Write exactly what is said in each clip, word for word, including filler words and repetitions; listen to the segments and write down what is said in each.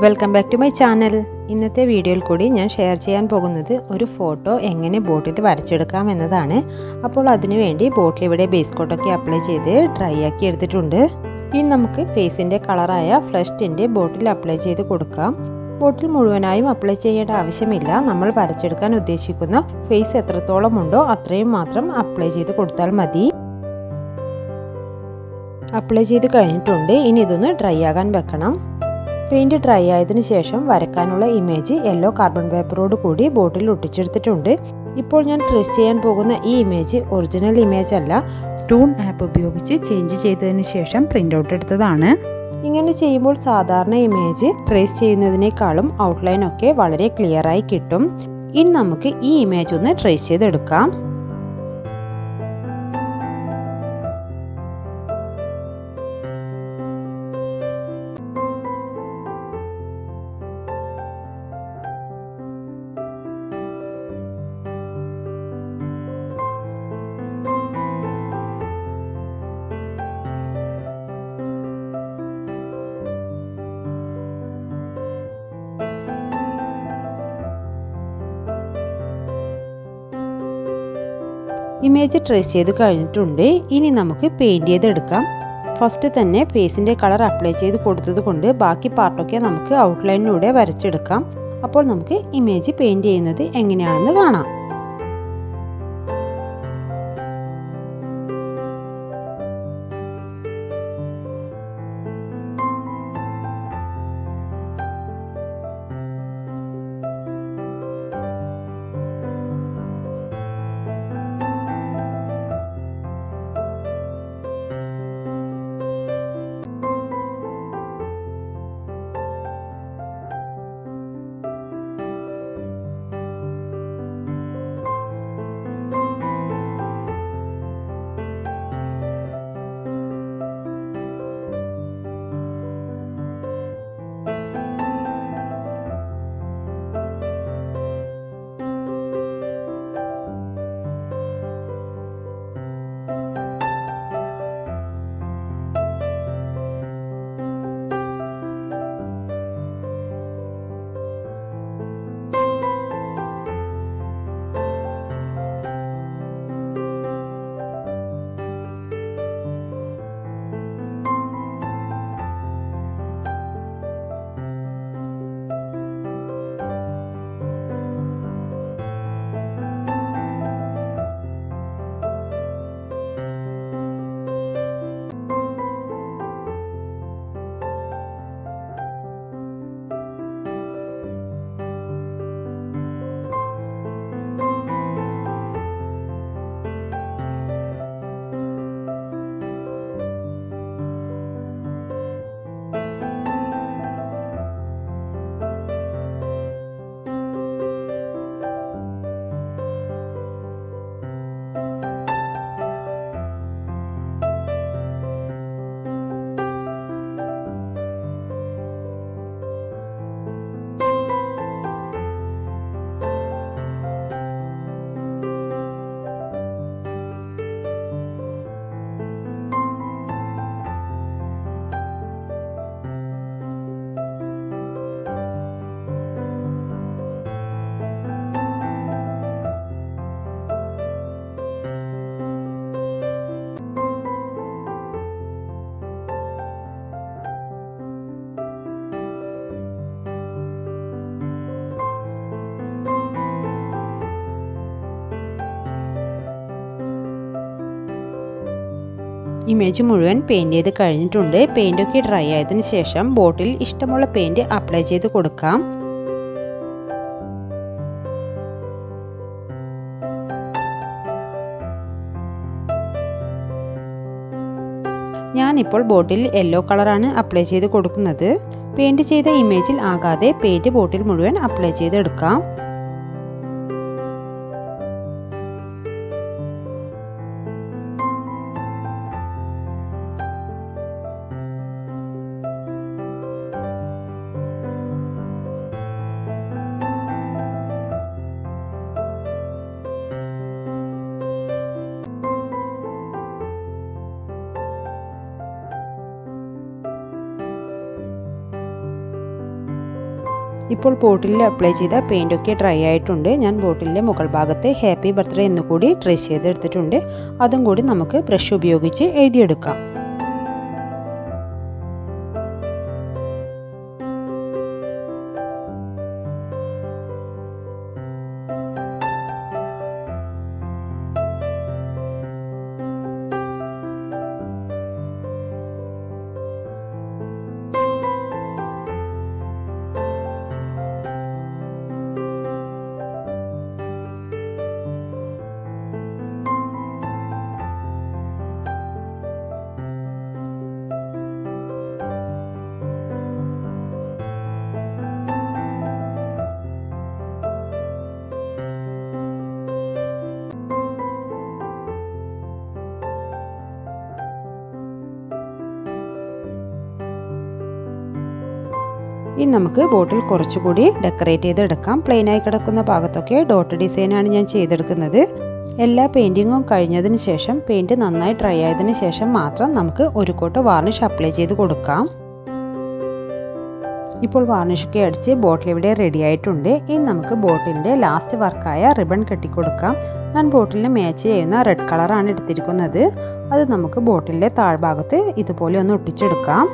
Welcome back to my channel. ഇന്നത്തെ വീഡിയോയിൽ കൂടി ഞാൻ ഷെയർ ചെയ്യാൻ പോകുന്നത് ഒരു ഫോട്ടോ എങ്ങനെ ബോട്ടിൽ വരച്ചെടുക്കാം എന്നതാണ്. അപ്പോൾ അതിനു വേണ്ടി ബോട്ടിൽ ഇവിടെ ബേസ് കോട്ടൊക്കെ അപ്ലൈ ചെയ്ത് ഡ്രൈ ആക്കി എടുത്തിട്ടുണ്ട്. ഇനി നമുക്ക് ഫേസിൻ്റെ കളറായ ഫ്ലഷ് ടിൻ്റ് ബോട്ടിൽ അപ്ലൈ ചെയ്ത് കൊടുക്കാം. ബോട്ടിൽ മുഴുവനായും അപ്ലൈ ചെയ്യേണ്ട ആവശ്യമില്ല. നമ്മൾ വരച്ചെടുക്കാൻ ഉദ്ദേശിക്കുന്ന ഫേസ് എത്രത്തോളം ഉണ്ടോ അത്രയും മാത്രം അപ്ലൈ ചെയ്ത് കൊടുത്താൽ മതി. അപ്ലൈ ചെയ്ത് കഴിഞ്ഞിട്ടുണ്ട്. ഇനി ഇതൊന്ന് ഡ്രൈ ആകാൻ വെക്കണം. പെയിൻറ്റ് ഡ്രൈ ആയതിനു ശേഷം വരയ്ക്കാനുള്ള ഇമേജ് യെല്ലോ കാർബൺ പേപ്പറോട് കൂടി ബോട്ടിൽ ഒട്ടിച്ചെടുത്തിട്ടുണ്ട്. ഇപ്പോൾ ഞാൻ ട്രേസ് ചെയ്യാൻ പോകുന്ന ഈ ഇമേജ് ഒറിജിനൽ ഇമേജ് അല്ല, ടൂൺ ആപ്പ് ഉപയോഗിച്ച് ചേഞ്ച് ചെയ്തതിന് ശേഷം പ്രിൻ്റ് ഔട്ട് എടുത്തതാണ്. ഇങ്ങനെ ചെയ്യുമ്പോൾ സാധാരണ ഇമേജ് ട്രേസ് ചെയ്യുന്നതിനേക്കാളും ഔട്ട്ലൈൻ ഒക്കെ വളരെ ക്ലിയർ ആയി കിട്ടും. ഇനി നമുക്ക് ഈ ഇമേജ് ഒന്ന് ട്രേസ് ചെയ്തെടുക്കാം. ഇമേജ് ട്രേസ് ചെയ്ത് കഴിഞ്ഞിട്ടുണ്ട്. ഇനി നമുക്ക് പെയിൻറ് ചെയ്തെടുക്കാം. ഫസ്റ്റ് തന്നെ ഫേസിൻ്റെ കളർ അപ്ലൈ ചെയ്ത് കൊടുത്തത് കൊണ്ട് ബാക്കി പാർട്ടൊക്കെ നമുക്ക് ഔട്ട്ലൈനിലൂടെ വരച്ചെടുക്കാം. അപ്പോൾ നമുക്ക് ഇമേജ് പെയിൻറ് ചെയ്യുന്നത് എങ്ങനെയാണെന്ന് കാണാം. ഇമേജ് മുഴുവൻ പെയിൻറ് ചെയ്ത് കഴിഞ്ഞിട്ടുണ്ട്. പെയിൻ്റൊക്കെ ഡ്രൈ ആയതിനു ശേഷം ബോട്ടിൽ ഇഷ്ടമുള്ള പെയിൻറ് അപ്ലൈ ചെയ്ത് കൊടുക്കാം. ഞാനിപ്പോൾ ബോട്ടിൽ യെല്ലോ കളറാണ് അപ്ലൈ ചെയ്ത് കൊടുക്കുന്നത്. പെയിൻറ് ചെയ്ത ഇമേജിൽ ആകാതെ പെയിൻറ് ബോട്ടിൽ മുഴുവൻ അപ്ലൈ ചെയ്തെടുക്കാം. ഇപ്പോൾ ബോട്ടിലിൽ അപ്ലൈ ചെയ്ത പെയിൻ്റൊക്കെ ഡ്രൈ ആയിട്ടുണ്ട്. ഞാൻ ബോട്ടിലിൻ്റെ മുകൾ ഭാഗത്തെ ഹാപ്പി ബർത്ത്ഡേ എന്ന് കൂടി ട്രേസ് ചെയ്തെടുത്തിട്ടുണ്ട്. അതും കൂടി നമുക്ക് ബ്രഷ് ഉപയോഗിച്ച് എഴുതിയെടുക്കാം. ഇനി നമുക്ക് ബോട്ടിൽ കുറച്ചുകൂടി ഡെക്കറേറ്റ് ചെയ്തെടുക്കാം. പ്ലെയിനായി കിടക്കുന്ന ഭാഗത്തൊക്കെ ഡോട്ട് ഡിസൈനാണ് ഞാൻ ചെയ്തെടുക്കുന്നത്. എല്ലാ പെയിൻറ്റിങ്ങും കഴിഞ്ഞതിന് ശേഷം പെയിൻറ്റ് നന്നായി ഡ്രൈ ആയതിനു ശേഷം മാത്രം നമുക്ക് ഒരു കോട്ട് വാർണിഷ് അപ്ലൈ ചെയ്ത് കൊടുക്കാം. ഇപ്പോൾ വാർണിഷൊക്കെ അടിച്ച് ബോട്ടിൽ ഇവിടെ റെഡി ആയിട്ടുണ്ട്. ഇനി നമുക്ക് ബോട്ടിലിൻ്റെ ലാസ്റ്റ് വർക്കായ റിബൺ കെട്ടിക്കൊടുക്കാം. ഞാൻ ബോട്ടിലിന് മാച്ച് ചെയ്യുന്ന റെഡ് കളറാണ് എടുത്തിരിക്കുന്നത്. അത് നമുക്ക് ബോട്ടിലിൻ്റെ താഴ്ഭാഗത്ത് ഇതുപോലെ ഒന്ന് ഒട്ടിച്ചെടുക്കാം.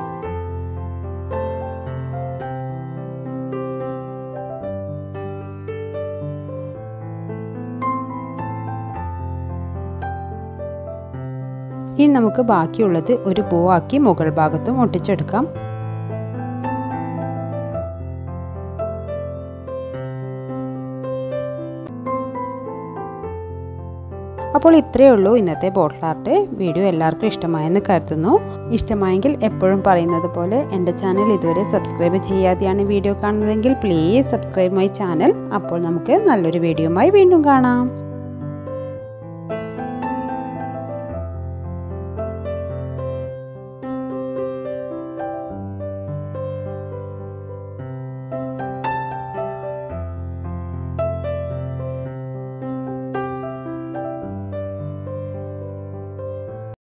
ഇനി നമുക്ക് ബാക്കിയുള്ളത് ഒരു ബോ ആക്കി മുകൾ ഭാഗത്തും ഒട്ടിച്ചെടുക്കാം. അപ്പോൾ ഇത്രയേ ഉള്ളൂ ഇന്നത്തെ ബോട്ടിൽ ആർട്ട്. വീഡിയോ എല്ലാവർക്കും ഇഷ്ടമായെന്ന് കരുതുന്നു. ഇഷ്ടമായെങ്കിൽ എപ്പോഴും പറയുന്നത് പോലെ എൻ്റെ ചാനൽ ഇതുവരെ സബ്സ്ക്രൈബ് ചെയ്യാതെയാണ് വീഡിയോ കാണുന്നതെങ്കിൽ പ്ലീസ് സബ്സ്ക്രൈബ് മൈ ചാനൽ. അപ്പോൾ നമുക്ക് നല്ലൊരു വീഡിയോയുമായി വീണ്ടും കാണാം.